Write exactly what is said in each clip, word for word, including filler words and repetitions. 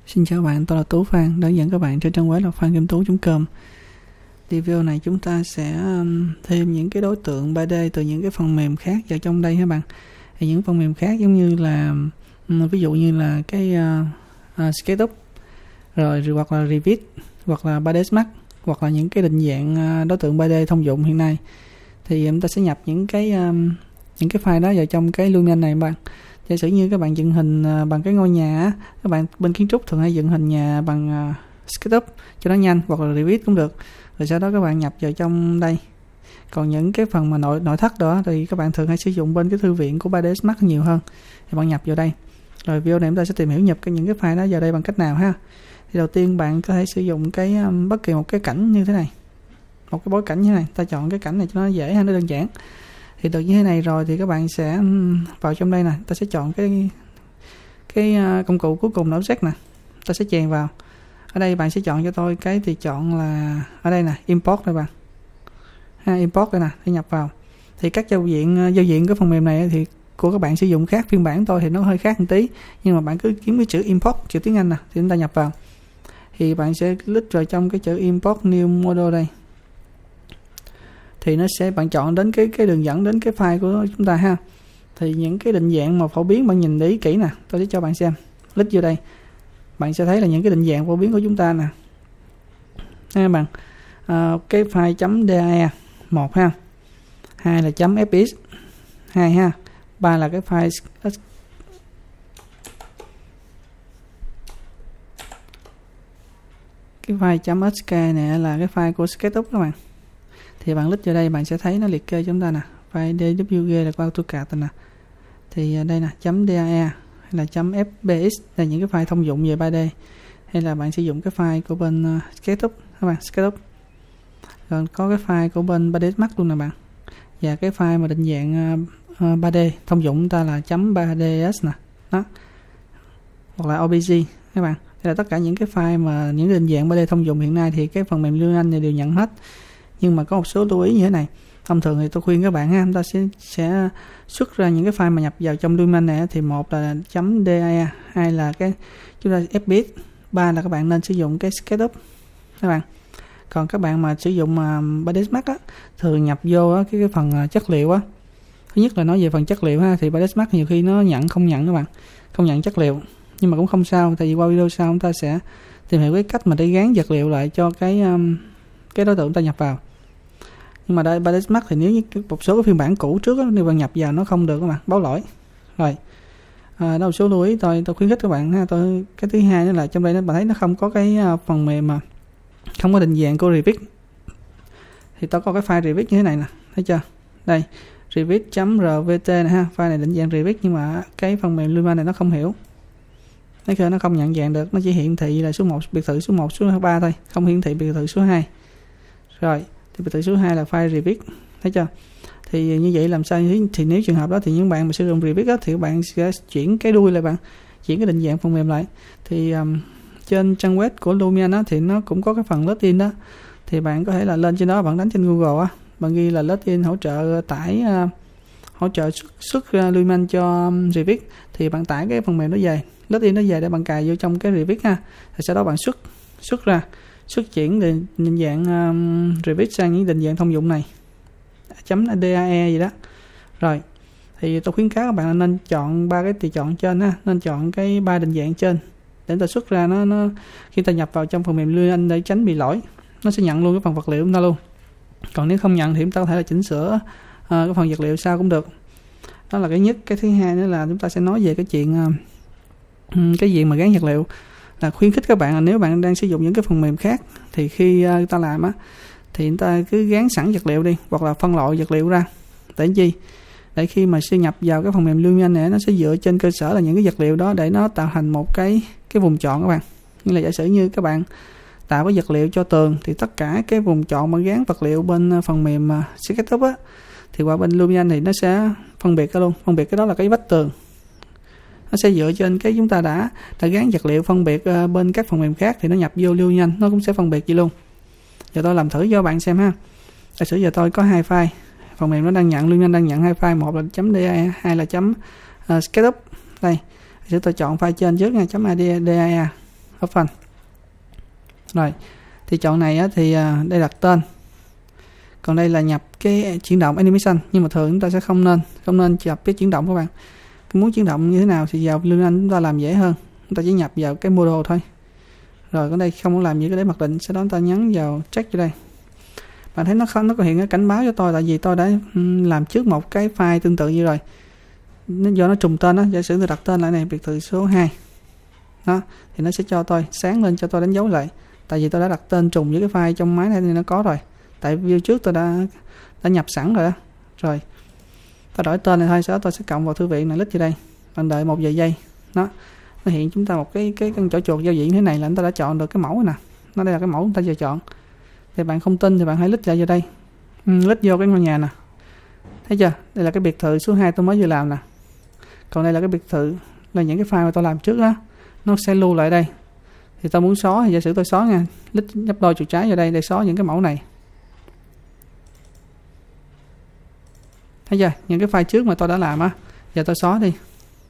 Xin chào bạn, tôi là Tú Phan, đang dẫn các bạn trên trang web là phan kim tú chấm com. Video này chúng ta sẽ thêm những cái đối tượng ba D từ những cái phần mềm khác vào trong đây ha bạn. Thì những phần mềm khác giống như là ví dụ như là cái uh, uh, SketchUp, rồi, rồi hoặc là Revit, hoặc là ba D Max, hoặc là những cái định dạng uh, đối tượng ba D thông dụng hiện nay. Thì chúng ta sẽ nhập những cái um, những cái file đó vào trong cái Lumion này bạn. Giả sử như các bạn dựng hình uh, bằng cái ngôi nhà, các bạn bên kiến trúc thường hay dựng hình nhà bằng uh, SketchUp cho nó nhanh, hoặc là Revit cũng được. Rồi sau đó các bạn nhập vào trong đây. Còn những cái phần mà nội nội thất đó thì các bạn thường hay sử dụng bên cái thư viện của ba D Max nhiều hơn, thì bạn nhập vào đây. Rồi video này chúng ta sẽ tìm hiểu nhập cái những cái file đó vào đây bằng cách nào ha. Thì đầu tiên bạn có thể sử dụng cái um, bất kỳ một cái cảnh như thế này, một cái bối cảnh như thế này. Ta chọn cái cảnh này cho nó dễ ha, nó đơn giản. Thì được như thế này rồi thì các bạn sẽ um, vào trong đây nè, ta sẽ chọn cái cái uh, công cụ cuối cùng là Object nè, ta sẽ chèn vào. Ở đây bạn sẽ chọn cho tôi cái thì chọn là ở đây nè, import đây bạn ha, import đây nè, để nhập vào. Thì các giao diện giao diện cái phần mềm này thì của các bạn sử dụng khác, phiên bản tôi thì nó hơi khác một tí, nhưng mà bạn cứ kiếm cái chữ import, chữ tiếng Anh nè, thì chúng ta nhập vào. Thì bạn sẽ click vào trong cái chữ import new model đây, thì nó sẽ bạn chọn đến cái cái đường dẫn đến cái file của chúng ta ha. Thì những cái định dạng mà phổ biến bạn nhìn để ý kỹ nè, tôi sẽ cho bạn xem. Click vô đây, bạn sẽ thấy là những cái định dạng phổ biến của chúng ta nè ha bạn. À, cái file .dar một ha, hai là .fx hai ha, ba là cái file cái file .sk này là cái file của SketchUp các bạn. Thì bạn click vào đây bạn sẽ thấy nó liệt kê chúng ta nè, file dwg là qua AutoCAD nè. Thì đây nè, .dar hay là .fbx là những cái file thông dụng về ba D, hay là bạn sử dụng cái file của bên uh, SketchUp các bạn, SketchUp. Rồi có cái file của bên ba D Max luôn nè bạn. Và cái file mà định dạng uh, ba D thông dụng ta là .ba D S nè, đó. Hoặc là o bê giê các bạn. Đây là tất cả những cái file mà những định dạng ba D thông dụng hiện nay thì cái phần mềm Lumion này đều nhận hết. Nhưng mà có một số lưu ý như thế này. Thông thường thì tôi khuyên các bạn ha, chúng ta sẽ sẽ xuất ra những cái file mà nhập vào trong Lumion này thì một là .dar, hai là cái chúng ta fbx, ba là các bạn nên sử dụng cái SketchUp các bạn. Còn các bạn mà sử dụng mà ba D Max á, thường nhập vô á, cái cái phần chất liệu á. Thứ nhất là nói về phần chất liệu ha, thì ba D Max nhiều khi nó nhận không nhận các bạn, không nhận chất liệu, nhưng mà cũng không sao, tại vì qua video sau chúng ta sẽ tìm hiểu cái cách mà để gán vật liệu lại cho cái um, cái đối tượng ta nhập vào. Nhưng mà đây ba D Max thì nếu như một số cái phiên bản cũ trước á, nếu bạn nhập vào nó không được các bạn, báo lỗi. Rồi à, đó một số lưu ý tôi tôi khuyến khích các bạn ha. Tôi cái thứ hai nữa là trong đây nó bạn thấy nó không có cái uh, phần mềm mà không có định dạng của Revit. Thì tôi có cái file Revit như thế này nè, thấy chưa? Đây, revit.rvt này ha, file này định dạng Revit, nhưng mà cái phần mềm Lumion này nó không hiểu. Thấy chưa, nó không nhận dạng được, nó chỉ hiển thị là số một, biệt thự số một, số ba thôi, không hiển thị biệt thự số hai. Rồi, thì biệt thự số hai là file Revit, thấy chưa? Thì như vậy làm sao thì, thì nếu trường hợp đó thì những bạn mà sử dụng Revit đó, thì các bạn sẽ chuyển cái đuôi lại bạn, chuyển cái định dạng phần mềm lại. Thì um, trên trang web của Lumion đó, thì nó cũng có cái phần login đó, thì bạn có thể là lên trên đó, bạn đánh trên Google á, bạn ghi là login hỗ trợ tải uh, hỗ trợ xuất, xuất uh, Lumion cho um, Revit, thì bạn tải cái phần mềm đó về, login nó về để bạn cài vô trong cái Revit ha. Thì sau đó bạn xuất xuất ra xuất chuyển định, định dạng um, Revit sang những định dạng thông dụng này .dae gì đó. Rồi thì tôi khuyến cáo các bạn là nên chọn ba cái tùy chọn trên ha, nên chọn cái ba định dạng trên để ta xuất ra nó nó khi ta nhập vào trong phần mềm Lumion để tránh bị lỗi, nó sẽ nhận luôn cái phần vật liệu chúng ta luôn. Còn nếu không nhận thì chúng ta có thể là chỉnh sửa uh, cái phần vật liệu sau cũng được. Đó là cái nhất. Cái thứ hai nữa là chúng ta sẽ nói về cái chuyện uh, cái diện mà gán vật liệu, là khuyến khích các bạn là nếu bạn đang sử dụng những cái phần mềm khác thì khi uh, ta làm á thì chúng ta cứ gán sẵn vật liệu đi, hoặc là phân loại vật liệu ra. Để chi? Để khi mà sẽ nhập vào cái phần mềm Lumion này, nó sẽ dựa trên cơ sở là những cái vật liệu đó để nó tạo thành một cái cái vùng chọn các bạn. Như là giả sử như các bạn tạo cái vật liệu cho tường, thì tất cả cái vùng chọn mà gán vật liệu bên phần mềm uh, SketchUp á, thì qua bên Lumion thì nó sẽ phân biệt cái luôn, phân biệt cái đó là cái vách tường. Nó sẽ dựa trên cái chúng ta đã đã gán vật liệu phân biệt uh, bên các phần mềm khác, thì nó nhập vô Lumion nó cũng sẽ phân biệt vậy luôn. Giờ tôi làm thử cho bạn xem ha. Giả sử giờ tôi có hai file, phần mềm nó đang nhận, Lumion đang nhận hai file, một là .da, hai là chấm uh, SketchUp. Đây, giờ tôi chọn file trên trước nha, .ada. Open. Rồi thì chọn này á, thì à, đây đặt tên, còn đây là nhập cái chuyển động animation, nhưng mà thường chúng ta sẽ không nên không nên nhập cái chuyển động các bạn. Muốn chuyển động như thế nào thì vào Lumen chúng ta làm dễ hơn, chúng ta chỉ nhập vào cái model thôi. Rồi ở đây không có làm gì cái để mặc định, sau đó chúng ta nhấn vào check vô đây. Bạn thấy nó không nó có hiện cái cảnh báo cho tôi, tại vì tôi đã làm trước một cái file tương tự như rồi, nó do nó trùng tên đó. Giả sử tôi đặt tên lại này biệt thự số hai đó, thì nó sẽ cho tôi sáng lên cho tôi đánh dấu lại, tại vì tôi đã đặt tên trùng với cái file trong máy này thì nó có rồi, tại view trước tôi đã đã nhập sẵn rồi đó. Rồi ta đổi tên này thôi, sau đó tôi sẽ cộng vào thư viện này, lít vô đây, bạn đợi một vài giây đó, nó hiện chúng ta một cái cái con chỗ chuột giao diện thế này là chúng ta đã chọn được cái mẫu nè, nó đây là cái mẫu chúng ta vừa chọn. Thì bạn không tin thì bạn hãy lít vào vô đây, ừ, lít vô cái ngôi nhà nè, thấy chưa, đây là cái biệt thự số hai tôi mới vừa làm nè, còn đây là cái biệt thự là những cái file mà tôi làm trước đó, nó sẽ lưu lại đây. Thì tôi muốn xóa thì giả sử tôi xóa nha, lít nhấp đôi chuột trái vào đây để xóa những cái mẫu này, thấy chưa, những cái file trước mà tôi đã làm á, giờ tôi xóa đi,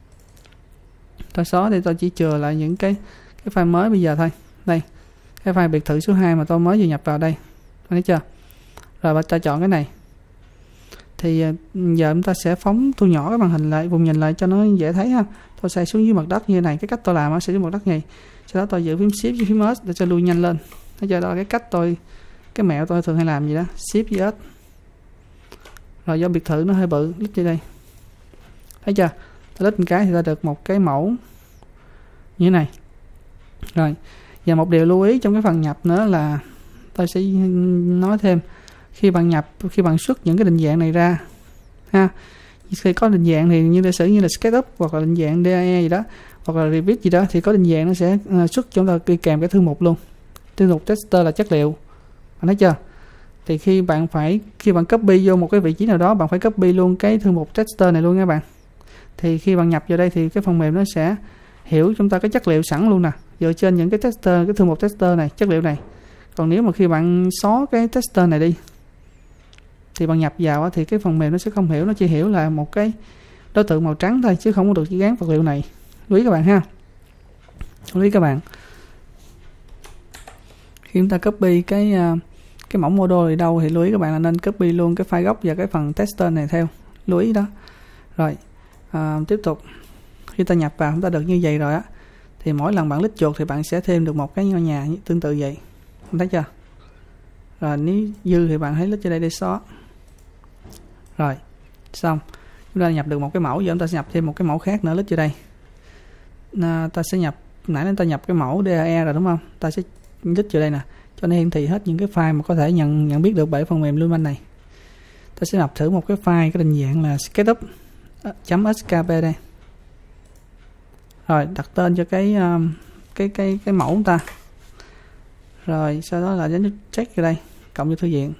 tôi xóa thì tôi chỉ chừa lại những cái cái file mới bây giờ thôi. Đây cái file biệt thự số hai mà tôi mới vừa nhập vào đây, thấy chưa. Rồi ta chọn cái này, thì giờ chúng ta sẽ phóng thu nhỏ cái màn hình lại, vùng nhìn lại cho nó dễ thấy ha. Tôi xoay xuống dưới mặt đất như thế này, cái cách tôi làm á, sẽ dưới mặt đất này, sau đó tôi giữ phím shift với phím S để cho lui nhanh lên. Thấy chưa, đó là cái cách tôi, cái mẹo tôi thường hay làm gì đó, shift với S. Rồi do biệt thự nó hơi bự, lít vô đây, thấy chưa, tôi lít một cái thì ta được một cái mẫu như thế này. Rồi và một điều lưu ý trong cái phần nhập nữa là tôi sẽ nói thêm, khi bạn nhập, khi bạn xuất những cái định dạng này ra ha, khi có định dạng thì như giả sử như là SketchUp hoặc là định dạng đê a e gì đó, hoặc là Revit gì đó, thì có định dạng nó sẽ xuất chúng ta đi kèm cái thư mục luôn. Thư mục tester là chất liệu, bạn thấy chưa. Thì khi bạn phải khi bạn copy vô một cái vị trí nào đó, bạn phải copy luôn cái thư mục tester này luôn nha bạn. Thì khi bạn nhập vào đây thì cái phần mềm nó sẽ hiểu chúng ta cái chất liệu sẵn luôn nè, dựa trên những cái tester, cái thư mục tester này, chất liệu này. Còn nếu mà khi bạn xóa cái tester này đi thì bạn nhập vào thì cái phần mềm nó sẽ không hiểu, nó chỉ hiểu là một cái đối tượng màu trắng thôi, chứ không có được gắn vật liệu này. Lưu ý các bạn ha, lưu ý các bạn, khi chúng ta copy cái cái mẫu model ở đâu thì lưu ý các bạn là nên copy luôn cái file gốc và cái phần tester này theo, lưu ý đó. Rồi à, tiếp tục, khi ta nhập vào chúng ta được như vậy rồi á, thì mỗi lần bạn lít chuột thì bạn sẽ thêm được một cái ngôi nhà tương tự vậy, không thấy chưa. Rồi nếu dư thì bạn hãy lít cho đây để xóa. Rồi xong, chúng ta nhập được một cái mẫu, giờ chúng ta sẽ nhập thêm một cái mẫu khác nữa, lít vô đây. À, ta sẽ nhập, nãy chúng ta nhập cái mẫu đê a e rồi đúng không, ta sẽ lít vô đây nè, cho nên hiển thị hết những cái file mà có thể nhận nhận biết được bởi phần mềm Lumen này. Ta sẽ nhập thử một cái file, cái định dạng là SketchUp.skp đây. Rồi đặt tên cho cái cái cái cái mẫu của ta. Rồi sau đó là nhấn check vào đây, cộng vô thư viện.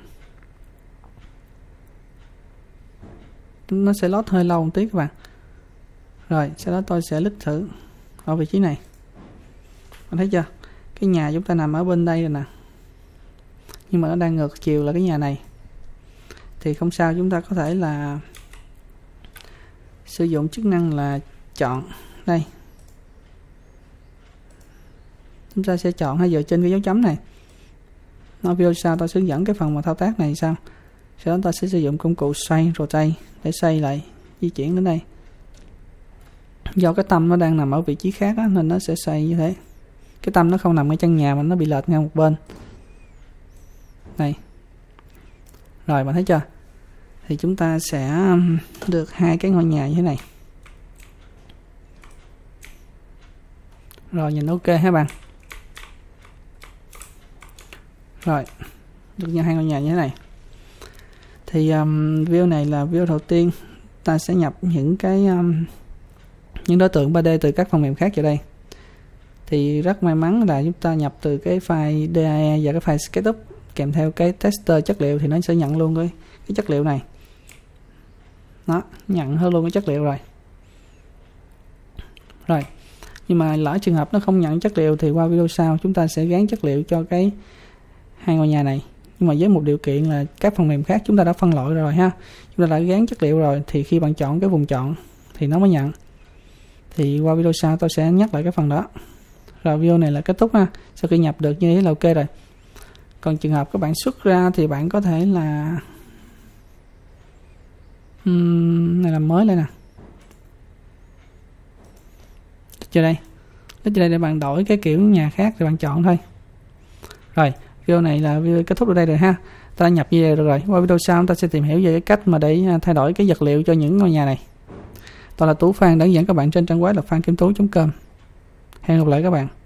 Nó sẽ load hơi lâu một tí các bạn. Rồi sau đó tôi sẽ lít thử ở vị trí này. Bạn thấy chưa, cái nhà chúng ta nằm ở bên đây rồi nè, nhưng mà nó đang ngược chiều là cái nhà này. Thì không sao, chúng ta có thể là sử dụng chức năng là chọn đây, chúng ta sẽ chọn hay dựa trên cái dấu chấm này. Nó video sau tôi hướng dẫn cái phần mà thao tác này sao. Sau đó ta sẽ sử dụng công cụ xoay rotate để xoay lại, di chuyển đến đây. Do cái tâm nó đang nằm ở vị trí khác á, nên nó sẽ xoay như thế. Cái tâm nó không nằm ở chân nhà mà nó bị lệch ngang một bên này. Rồi bạn thấy chưa, thì chúng ta sẽ được hai cái ngôi nhà như thế này. Rồi nhìn ok ha bạn. Rồi được như hai ngôi nhà như thế này. Thì um, video này là video đầu tiên ta sẽ nhập những cái um, những đối tượng ba D từ các phần mềm khác vào đây. Thì rất may mắn là chúng ta nhập từ cái file đê a e và cái file SketchUp kèm theo cái tester chất liệu, thì nó sẽ nhận luôn cái, cái chất liệu này. Nó nhận hơn luôn cái chất liệu rồi. Rồi nhưng mà lỡ trường hợp nó không nhận chất liệu thì qua video sau chúng ta sẽ gắn chất liệu cho cái hai ngôi nhà này. Nhưng mà với một điều kiện là các phần mềm khác chúng ta đã phân loại rồi ha, chúng ta đã gắn chất liệu rồi, thì khi bạn chọn cái vùng chọn thì nó mới nhận. Thì qua video sau tôi sẽ nhắc lại cái phần đó. Rồi video này là kết thúc ha. Sau khi nhập được như thế là ok rồi. Còn trường hợp các bạn xuất ra thì bạn có thể là uhm, này là mới đây nè. Cho đây. Đến đây để bạn đổi cái kiểu nhà khác thì bạn chọn thôi. Rồi, video này là video kết thúc ở đây rồi ha. Ta đã nhập video được rồi. Qua video sau ta sẽ tìm hiểu về cái cách mà để thay đổi cái vật liệu cho những ngôi nhà này. Tôi là Tú Phan, đã dẫn các bạn trên trang web là phan kim tú chấm com. Hẹn gặp lại các bạn.